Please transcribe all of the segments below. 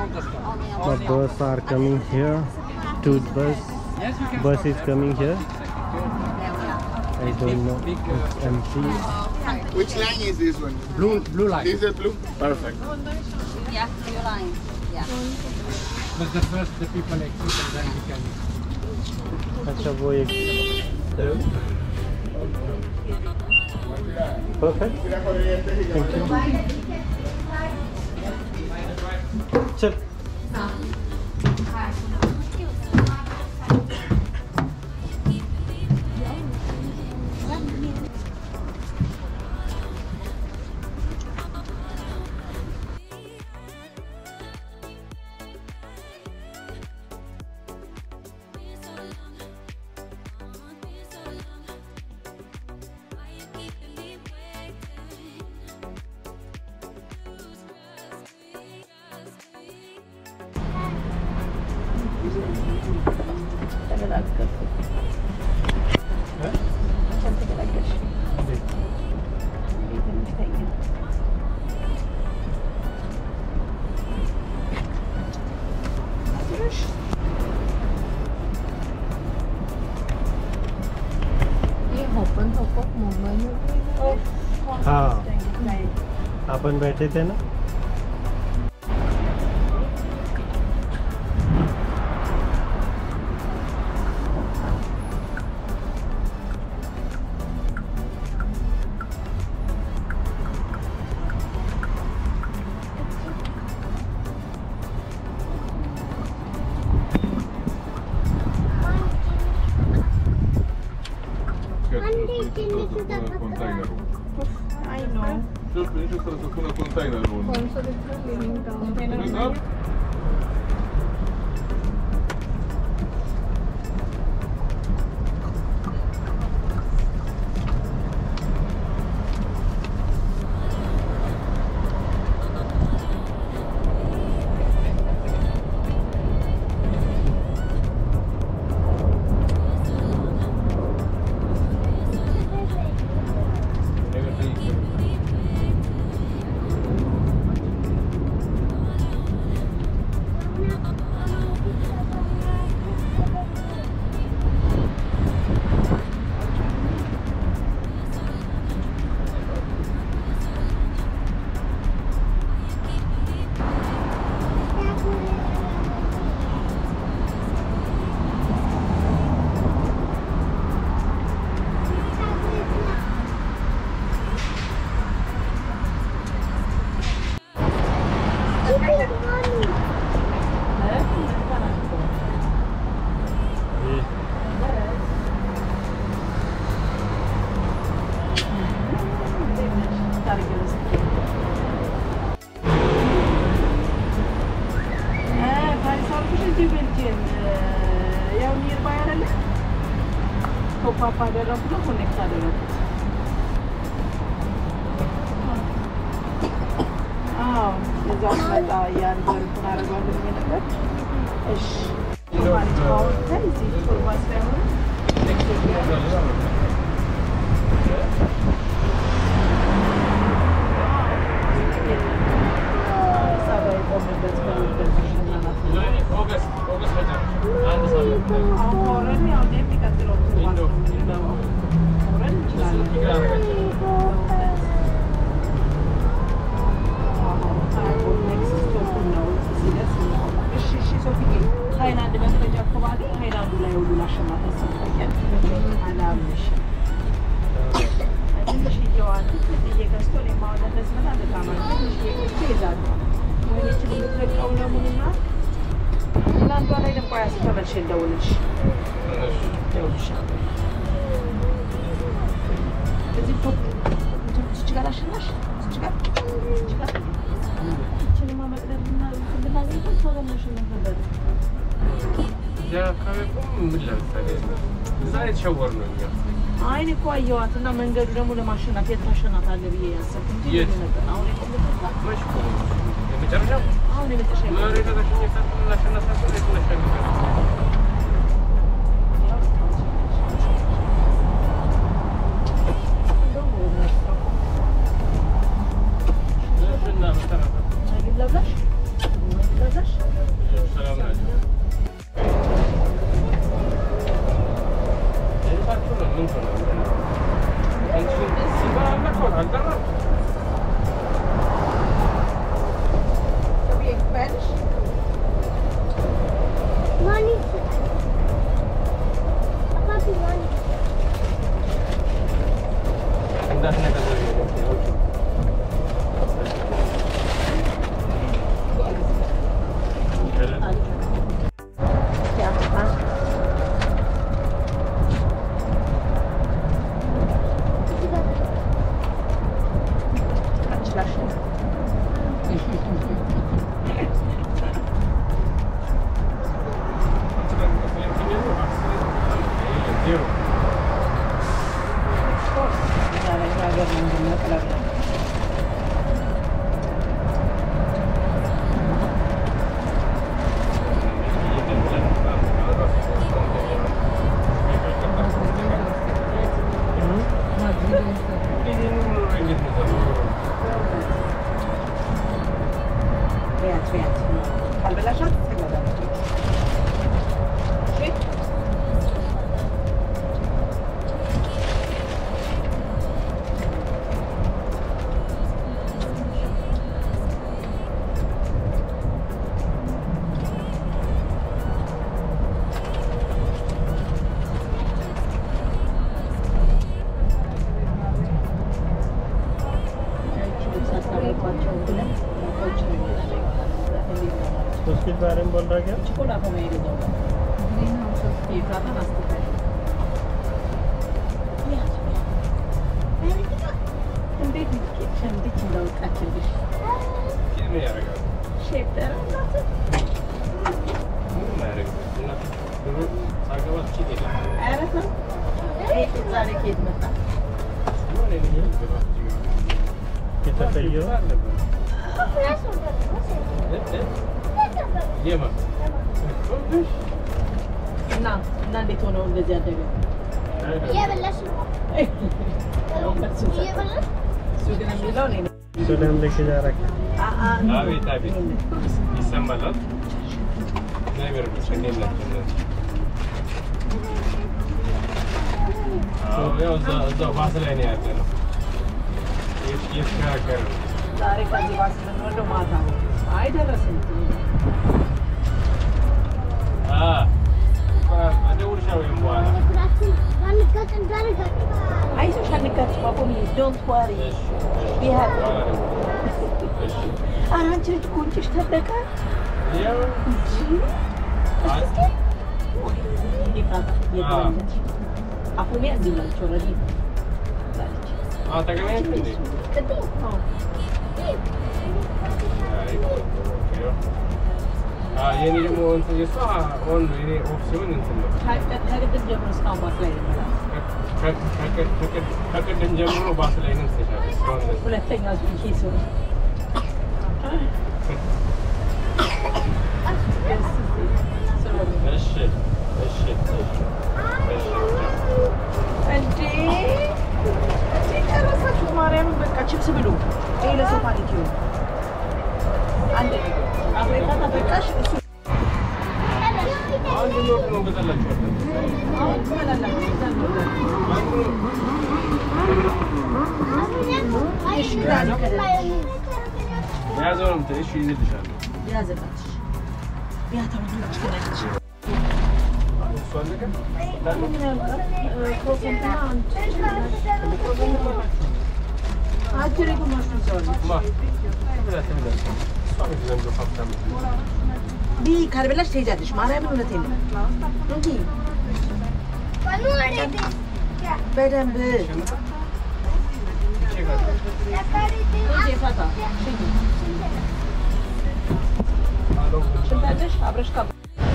The bus are coming here. Two bus is coming here. I don't know. It's empty. Which line is this one? Blue line. This is blue? Perfect. Yeah, blue line. Yeah. But the first the people exit and then we can. अच्छा वो एक perfect. Thank you. चल. हाँ अपन बैठे थे ना I know. Just până containerul. Papa adereguት ኮኔክት አደረጉት እዛው መጣ ያንደርኩን አረጋለሁ ነበር እሺ ማለት ነው ከዚህ ፎርማት ሳይሆን አይኔ እኮ አየዋትና መንገዱ ደግሞ ለማሸናፍ የታሸናት አለ ብዬ ያሰብኩት እንጂ ነበር አሁን የመጨረሻው አሁን የመጨረሻው ማሪ ተከሽኝ ታሸናፋችሁ ለተነሻ በያት ካልበላሻት ትገዛለች እሺ उसके बारे में बोल रहा क्या चिकोड़ा को मैं ये दूँगा ये प्राता नाश्ता है ये हम देख लीजिए हम देख चिंदा उठा चलिए क्या नहीं आ रहा शेप तेरा नाश्ता नहीं आ रहा ना सागर वाला चीज़ है ऐसा ना एक सारे केक में था कितना चाहिए ये मत ना ना देखो ना उनके ज़्यादा भी ये वाला ये वाला सुगंध मिला नहीं चलो हम लेके जा रहे हैं ताबी इस्तेमाल नहीं मेरे को नहीं लगता ये उस वासले नहीं आते ना ये क्या कर सारे का दिवास में नोट माता आई डर से ada urusan yang buat आई सो शादी का पापा मी डोंट वरी वी हैव आराम से कौन चीज था देखा ya ये बात ये aku ni azim cuma ni tak kena ni betul ये नहीं जो मोहन से जो सा ऑन ये ऑप्शन नहीं था hari tu jam sekarang bas lain kakak dan jamu bahasa lain sih saya boleh tengok kisah እንዴ ጨረሳችሁ ማርያም በቃ ቺፕስ ብሉ ይሄ ለሶፋ ልጅ ነው አንዴ አፍሪካ ተበቃሽ እሱ አንድ ነው በተላችሁ አሁን ትመላላችሁ ያዘውም ትንሽ ይልልሻል ያዘጋች ያታውልሽ ከነች ሷለከ አጅሬ ጉማሽ ነው ዲ ካልበላሽ ትሄጃለሽ ማርያምን እውነቴን ነው እንጂ በደንብ ፈታ ሽንታለሽ አብረሽ ካ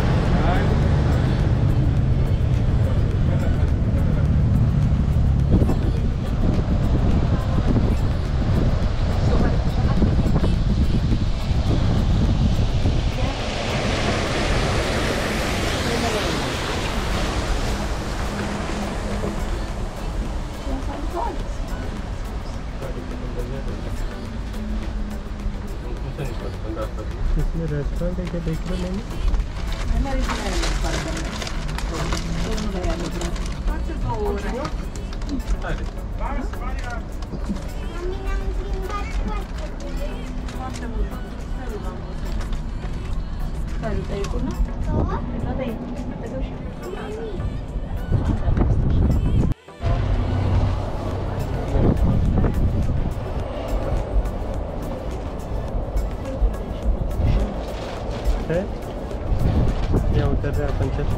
इसमें रेस्टोरेंट है क्या देख रहे हैं हमारी है या उतर रहे अपन चल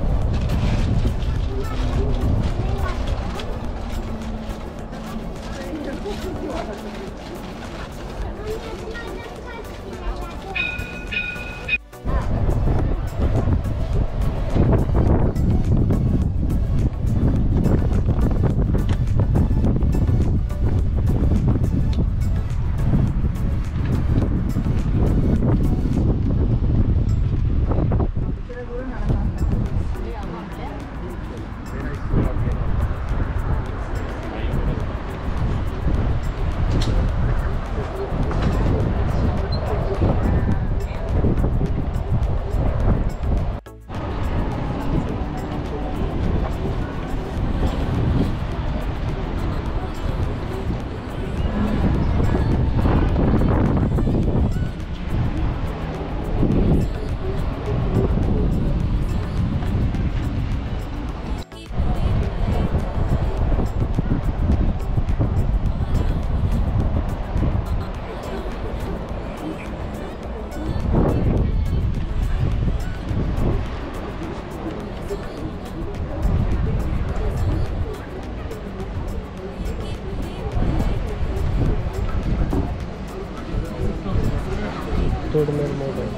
Toadman Mobile.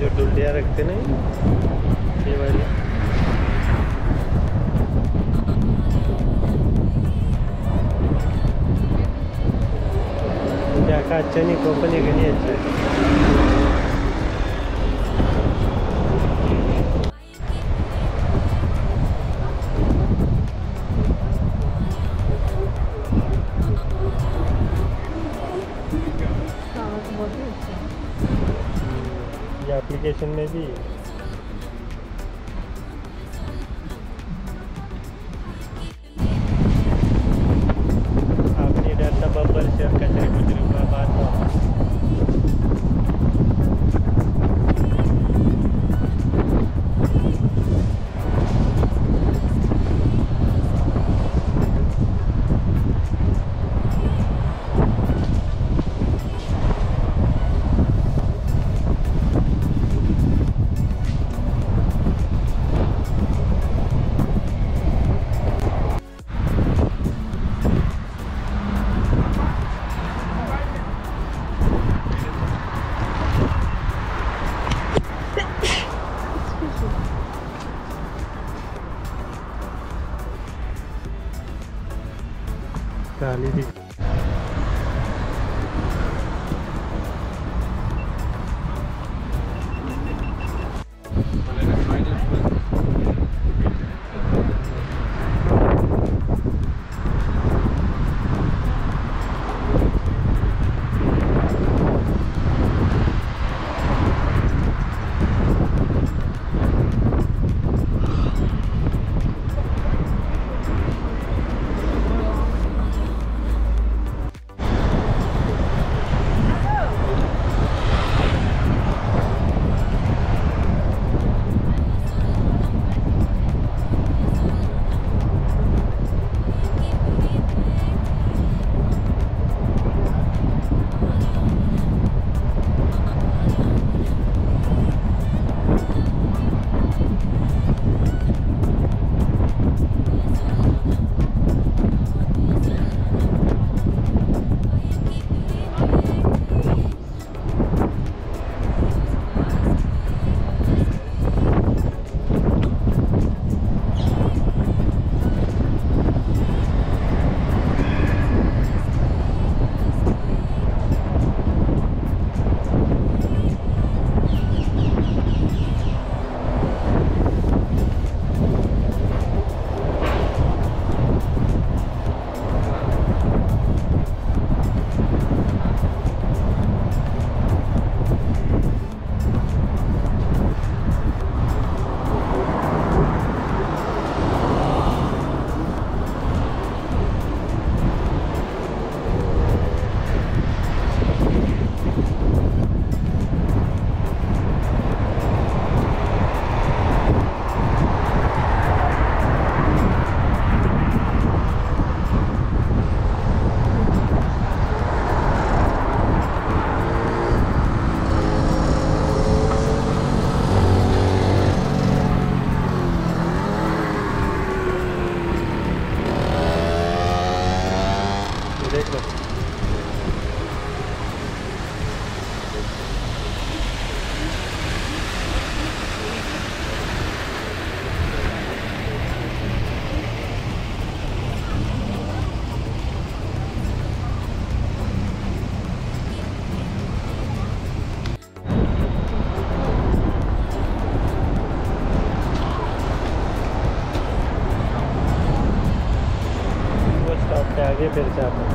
जो डुंडिया रखते नहीं, ये वाली। का अच्छा नहीं, कंपनी का नहीं अच्छा है। ये एप्लीकेशन में भी आपने डाटा बबल से कचरे कुचरे का बात हो। काली थी। आगे फिर से आप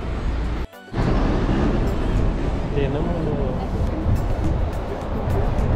लेना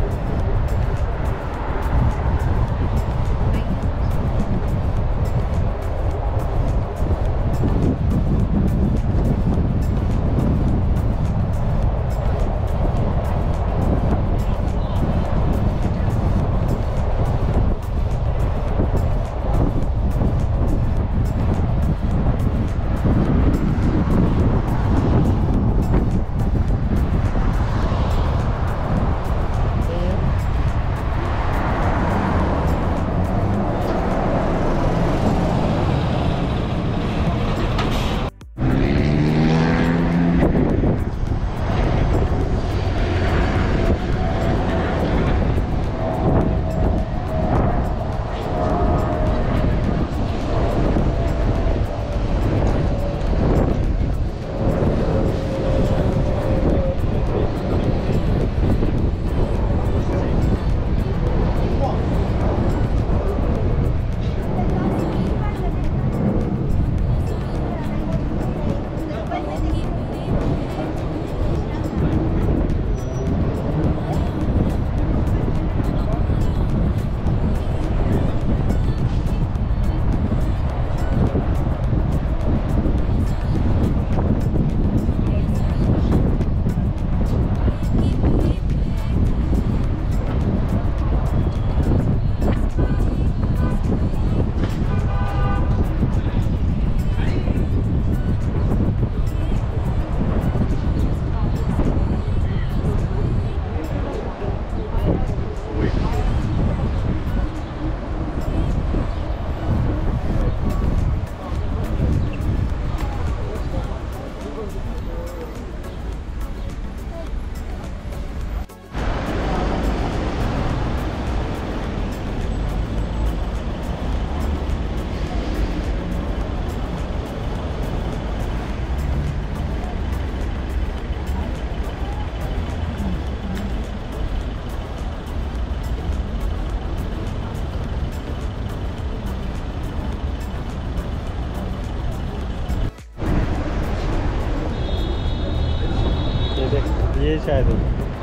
ये शायद हो।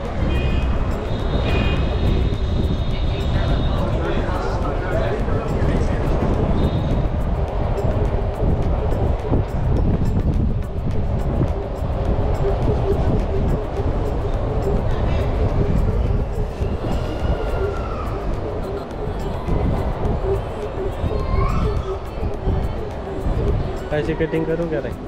ऐसे कटिंग करूँ क्या रही?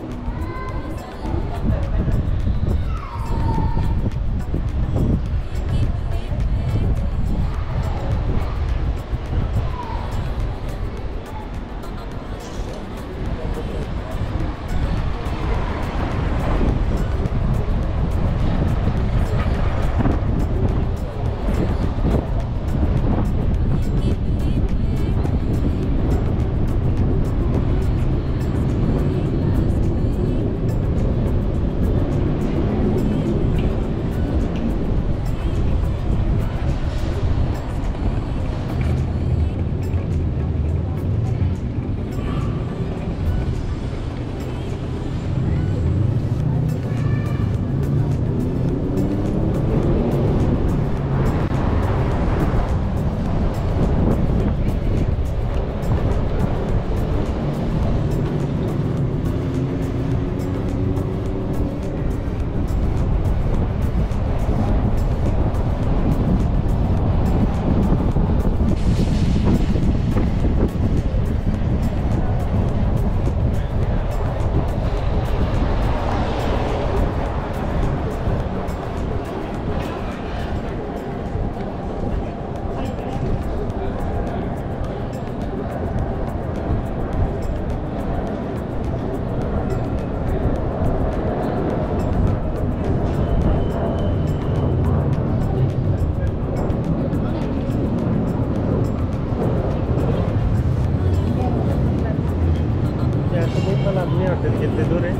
कितने दूर है?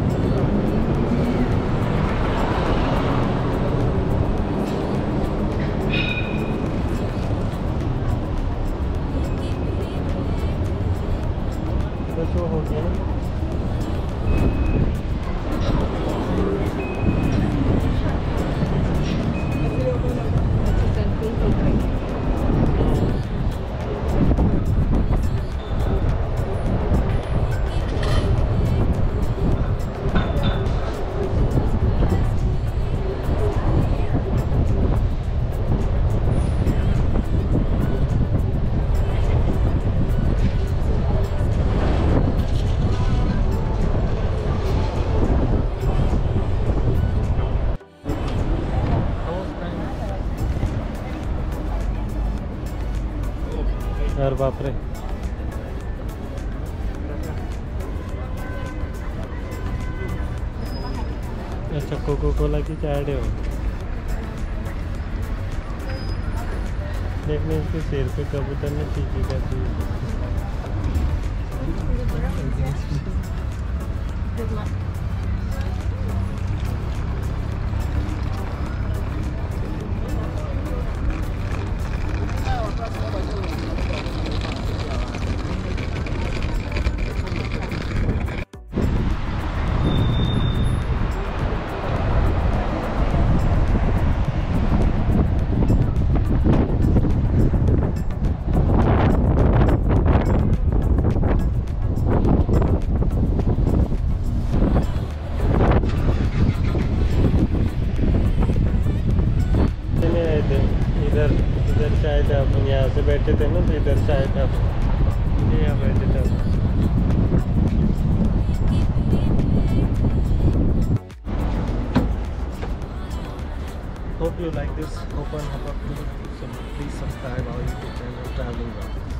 बस वो हो गया ना। यार बाप रे, अच्छा कोको कोला की चाय हो। देखने इसके सिर पे कबूतर ने चीची कर दी। इधर शायद अपन यहाँ से बैठे थे ना, तो इधर शायद आप यहाँ बैठे थे। Hope you like this open up, so please subscribe our YouTube channel Traveling Vlogs.